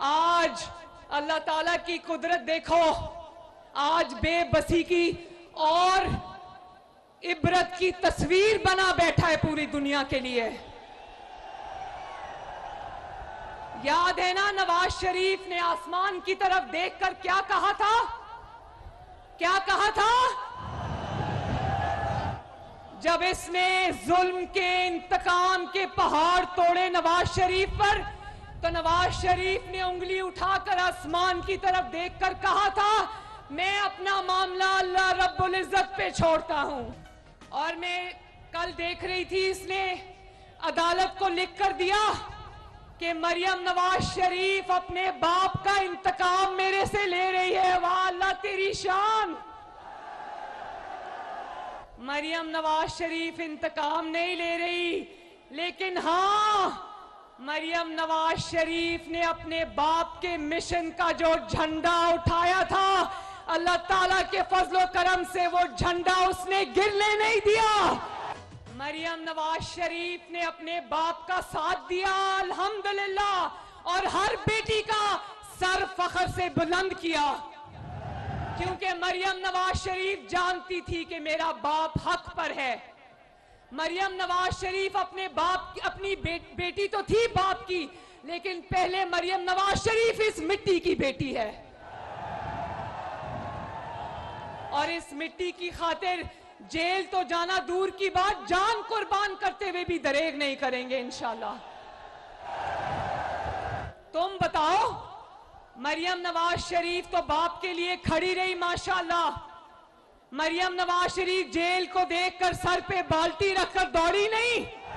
आज अल्लाह ताला की कुदरत देखो, आज बेबसी की और इबरत की तस्वीर बना बैठा है पूरी दुनिया के लिए। याद है ना, नवाज शरीफ ने आसमान की तरफ देखकर क्या कहा था? क्या कहा था? जब इसने जुल्म के इंतकाम के पहाड़ तोड़े नवाज शरीफ पर, तो नवाज शरीफ ने उंगली उठाकर आसमान की तरफ देखकर कहा था, मैं अपना मामला अल्लाह रब्बुल इज्जत पे छोड़ता हूं। और मैं कल देख रही थी, इसने अदालत को लिख कर दिया कि मरियम नवाज शरीफ अपने बाप का इंतकाम मेरे से ले रही है। वाह अल्लाह तेरी शान। मरियम नवाज शरीफ इंतकाम नहीं ले रही, लेकिन हाँ, मरियम नवाज शरीफ ने अपने बाप के मिशन का जो झंडा उठाया था, अल्लाह ताला के फजलो करम से वो झंडा उसने गिरने नहीं दिया। मरियम नवाज शरीफ ने अपने बाप का साथ दिया, अल्हम्दुलिल्लाह, और हर बेटी का सर फख्र से बुलंद किया, क्योंकि मरियम नवाज शरीफ जानती थी कि मेरा बाप हक पर है। मरियम नवाज शरीफ अपने बाप, अपनी बेटी तो थी बाप की, लेकिन पहले मरियम नवाज शरीफ इस मिट्टी की बेटी है, और इस मिट्टी की खातिर जेल तो जाना दूर की बात, जान कुर्बान करते हुए भी दरेग नहीं करेंगे इंशाल्लाह। तुम बताओ, मरियम नवाज शरीफ तो बाप के लिए खड़ी रही माशाल्लाह। मरियम नवाज शरीफ जेल को देखकर सर पे बाल्टी रखकर दौड़ी नहीं,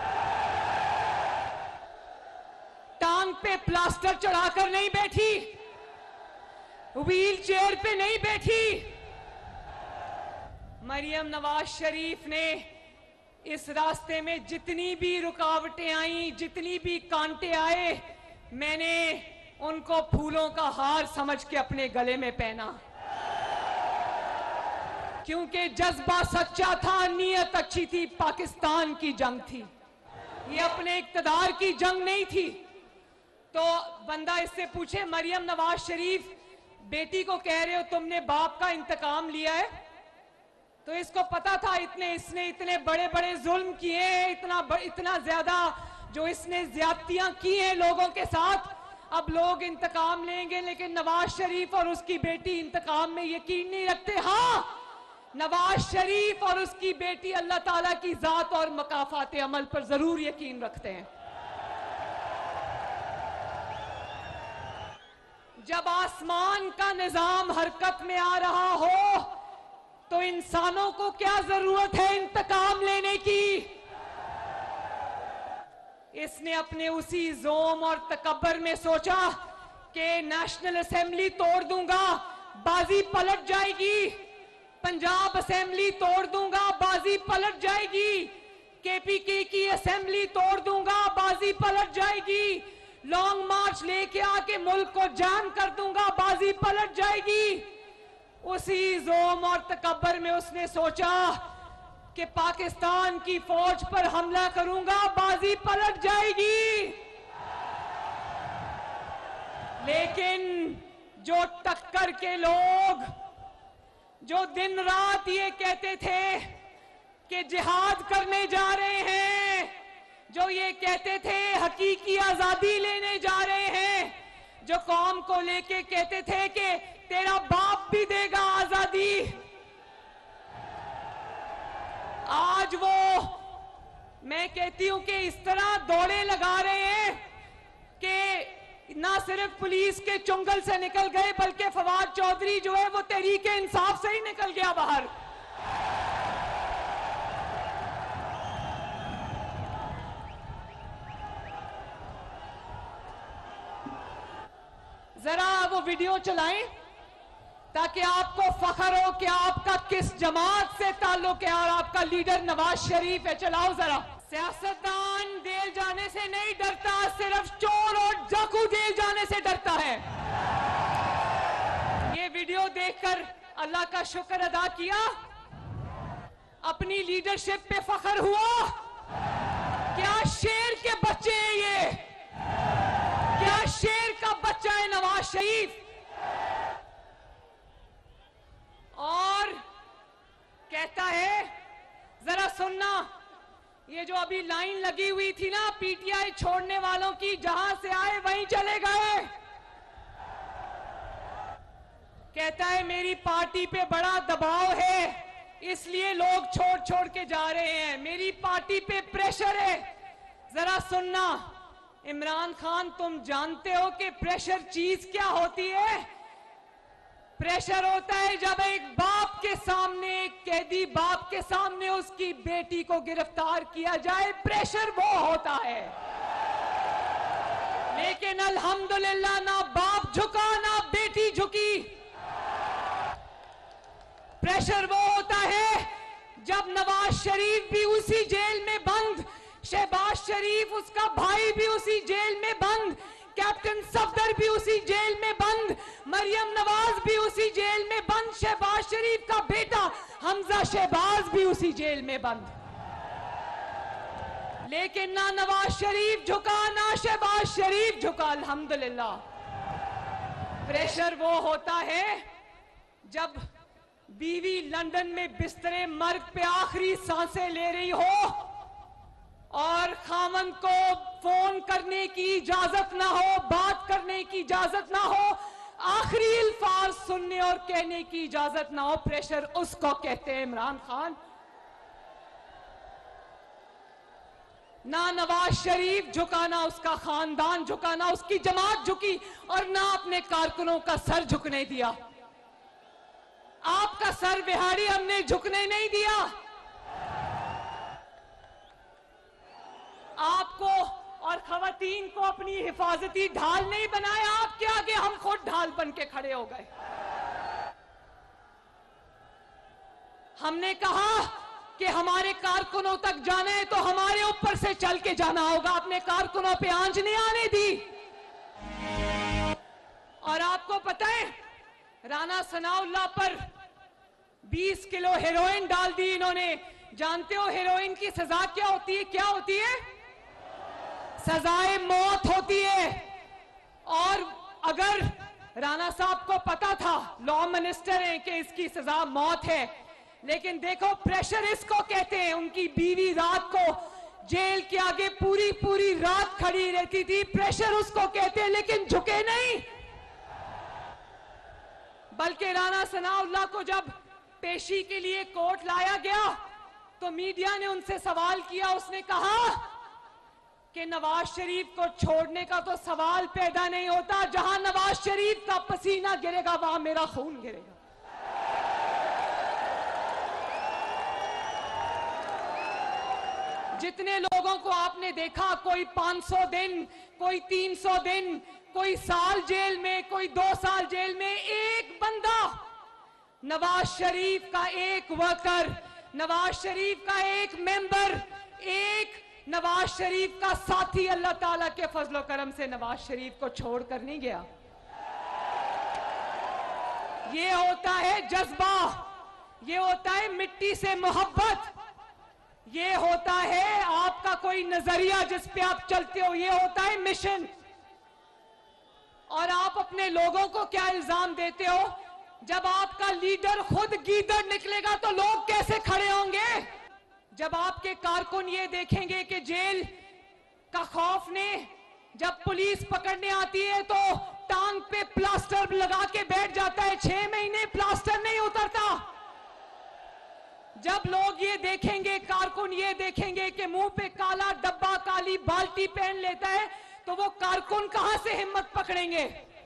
टांग पे प्लास्टर चढ़ाकर नहीं बैठी, व्हील चेयर पे नहीं बैठी। मरियम नवाज शरीफ ने इस रास्ते में जितनी भी रुकावटें आई, जितनी भी कांटे आए, मैंने उनको फूलों का हार समझ के अपने गले में पहना, क्योंकि जज्बा सच्चा था, नीयत अच्छी थी। पाकिस्तान की जंग थी, ये अपने इक्तदार की जंग नहीं थी। तो बंदा इससे पूछे, मरियम नवाज शरीफ बेटी को कह रहे हो तुमने बाप का इंतकाम लिया है, तो इसको पता था इसने इतने बड़े बड़े जुल्म किए हैं, इतना ज्यादा जो इसने ज्यादतियां की हैं लोगों के साथ, अब लोग इंतकाम लेंगे। लेकिन नवाज शरीफ और उसकी बेटी इंतकाम में यकीन नहीं रखते। हाँ, नवाज शरीफ और उसकी बेटी अल्लाह ताला की जात और मकाफात अमल पर जरूर यकीन रखते हैं। जब आसमान का निजाम हरकत में आ रहा हो, तो इंसानों को क्या जरूरत है इंतकाम लेने की? इसने अपने उसी जोम और तकब्बर में सोचा कि नेशनल असेंबली तोड़ दूंगा, बाजी पलट जाएगी, पंजाब असेंबली तोड़ दूंगा, बाजी पलट जाएगी, केपीके की असेंबली तोड़ दूंगा, बाजी पलट जाएगी, लॉन्ग मार्च लेके आके मुल्क को जाम कर दूंगा, बाजी पलट जाएगी। उसी जोम और तकब्बर में उसने सोचा कि पाकिस्तान की फौज पर हमला करूंगा, बाजी पलट जाएगी। लेकिन जो टक्कर के लोग, जो दिन रात ये कहते थे कि जिहाद करने जा रहे हैं, जो ये कहते थे हकीकी आजादी लेने जा रहे हैं, जो कौम को लेके कहते थे कि तेरा बाप भी देगा आजादी, आज वो, मैं कहती हूं कि इस तरह दौड़े लगा रहे हैं कि ना सिर्फ पुलिस के चुंगल से निकल गए, बल्कि फवाद चौधरी जो है वो तहरीके इंसाफ से ही निकल गया बाहर। जरा वो वीडियो चलाएं ताकि आपको फख्र हो कि आपका किस जमात से ताल्लुक है और आपका लीडर नवाज शरीफ है। चलाओ जरा। सियासतदान जेल जाने से नहीं डरता, सिर्फ चोर और डाकू जेल जाने से डरता है। ये वीडियो देखकर अल्लाह का शुक्र अदा किया, अपनी लीडरशिप पे फख्र हुआ। क्या शेर के बच्चे हैं ये, क्या शेर का बच्चा है शरीफ। और कहता है, जरा सुनना, ये जो अभी लाइन लगी हुई थी ना पीटीआई छोड़ने वालों की, जहां से आए वहीं चले गए। कहता है मेरी पार्टी पे बड़ा दबाव है, इसलिए लोग छोड़ छोड़ के जा रहे हैं, मेरी पार्टी पे प्रेशर है। जरा सुनना इमरान खान, तुम जानते हो कि प्रेशर चीज क्या होती है? प्रेशर होता है जब एक बाप के सामने, एक कैदी बाप के सामने उसकी बेटी को गिरफ्तार किया जाए, प्रेशर वो होता है। लेकिन अल्हम्दुलिल्लाह ना बाप झुका ना बेटी झुकी। प्रेशर वो होता है जब नवाज शरीफ भी उसी जेल में बंद, शहबाज शरीफ उसका भाई भी उसी जेल में बंद, कैप्टन सफदर भी उसी जेल में बंद, मरियम नवाज भी उसी जेल में बंद, शहबाज शरीफ का बेटा हमजा शहबाज भी उसी जेल में बंद। लेकिन ना नवाज शरीफ झुका ना शहबाज शरीफ झुका, अल्हम्दुलिल्लाह। प्रेशर वो होता है जब बीवी लंदन में बिस्तरे मर्ग पे आखिरी सांसें ले रही हो और खामन को फोन करने की इजाजत ना हो, बात करने की इजाजत ना हो, आखिरी अल्फाज सुनने और कहने की इजाजत ना हो। प्रेशर उसको कहते हैं इमरान खान। ना नवाज शरीफ झुका, ना उसका खानदान झुका, ना उसकी जमात झुकी और ना अपने कारकुनों का सर झुकने दिया। आपका सर बिहारी हमने झुकने नहीं दिया। आपको और खवातीन को अपनी हिफाजती ढाल नहीं बनाया, आपके आगे हम खुद ढाल बन के खड़े हो गए। हमने कहा कि हमारे कारकुनों तक जाना है तो हमारे ऊपर से चल के जाना होगा, अपने कारकुनों पे आंच नहीं आने दी। और आपको पता है राना सनाउल्लाह पर 20 किलो हेरोइन डाल दी इन्होंने। जानते हो हेरोइन की सजा क्या होती है? क्या होती है? सजाए मौत होती है। और अगर राणा साहब को पता था, लॉ मिनिस्टर हैं, कि इसकी सजा मौत है, लेकिन देखो प्रेशर इसको कहते हैं। उनकी बीवी रात को जेल के आगे पूरी पूरी रात खड़ी रहती थी, प्रेशर उसको कहते हैं, लेकिन झुके नहीं। बल्कि राणा सनाउल्लाह को जब पेशी के लिए कोर्ट लाया गया तो मीडिया ने उनसे सवाल किया, उसने कहा कि नवाज शरीफ को छोड़ने का तो सवाल पैदा नहीं होता, जहां नवाज शरीफ का पसीना गिरेगा वहां मेरा खून गिरेगा। जितने लोगों को आपने देखा, कोई 500 दिन, कोई 300 दिन, कोई साल जेल में, कोई 2 साल जेल में, एक बंदा नवाज शरीफ का एक वर्कर, नवाज शरीफ का एक मेंबर, एक नवाज शरीफ का साथी अल्लाह ताला के फजलो करम से नवाज शरीफ को छोड़कर नहीं गया। ये होता है जज्बा, ये होता है मिट्टी से मोहब्बत, ये होता है आपका कोई नजरिया जिस पे आप चलते हो, ये होता है मिशन। और आप अपने लोगों को क्या इल्जाम देते हो? जब आपका लीडर खुद गीदड़ निकलेगा तो लोग कैसे खड़े होंगे? जब आपके कारकुन ये देखेंगे कि जेल का खौफ ने, जब पुलिस पकड़ने आती है तो टांग पे प्लास्टर लगा के बैठ जाता है, 6 महीने प्लास्टर नहीं उतरता। जब लोग ये देखेंगे, कारकुन ये देखेंगे कि मुंह पे काला डब्बा, काली बाल्टी पहन लेता है, तो वो कारकुन कहां से हिम्मत पकड़ेंगे?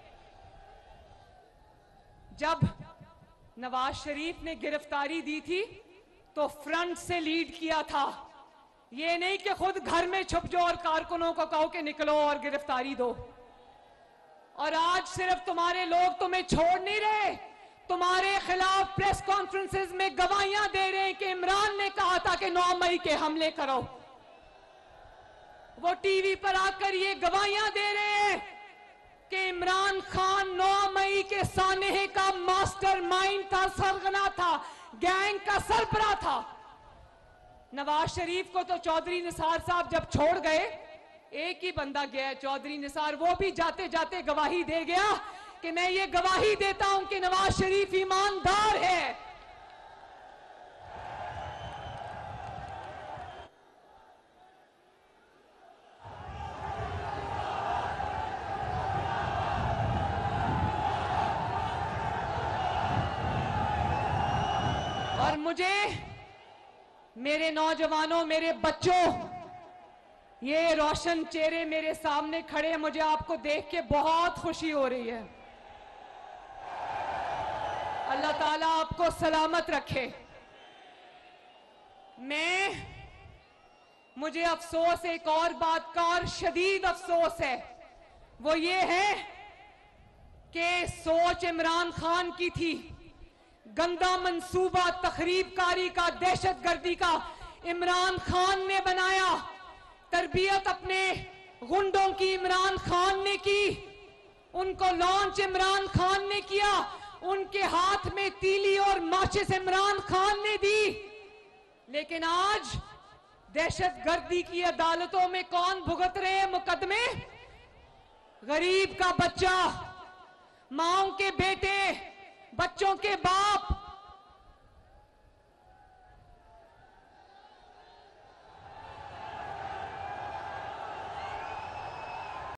जब नवाज शरीफ ने गिरफ्तारी दी थी तो फ्रंट से लीड किया था, ये नहीं कि खुद घर में छुप जाओ और कारकुनों को कहो कि निकलो और गिरफ्तारी दो। और आज सिर्फ तुम्हारे लोग तुम्हें छोड़ नहीं रहे, तुम्हारे खिलाफ प्रेस कॉन्फ्रेंसेस में गवाहियां दे रहे हैं कि इमरान ने कहा था कि 9 मई के हमले करो। वो टीवी पर आकर ये गवाहियां दे रहे हैं कि इमरान खान 9 मई के सानहे का मास्टरमाइंड था, सरगना था, गैंग का सरबराह था। नवाज शरीफ को तो चौधरी निसार साहब जब छोड़ गए, एक ही बंदा गया चौधरी निसार, वो भी जाते जाते गवाही दे गया कि मैं ये गवाही देता हूं कि नवाज शरीफ ईमानदार है। और मुझे, मेरे नौजवानों, मेरे बच्चों, ये रोशन चेहरे मेरे सामने खड़े हैं, मुझे आपको देख के बहुत खुशी हो रही है। अल्लाह ताला आपको सलामत रखे। मुझे अफसोस एक और बात का, और शदीद अफसोस है, वो ये है कि सोच इमरान खान की थी, गंदा मंसूबा तखरीबकारी का, दहशतगर्दी का इमरान खान ने बनाया, तरबियत अपने गुंडों की इमरान खान ने की, उनको लॉन्च इमरान खान ने किया, उनके हाथ में तीली और माचिस इमरान खान ने दी। लेकिन आज दहशतगर्दी की अदालतों में कौन भुगत रहे हैं मुकदमे? गरीब का बच्चा, माओं के बेटे, बच्चों के बाप,